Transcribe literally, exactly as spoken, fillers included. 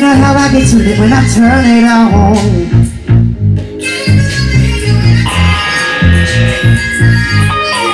know how I get to live when I turn it on.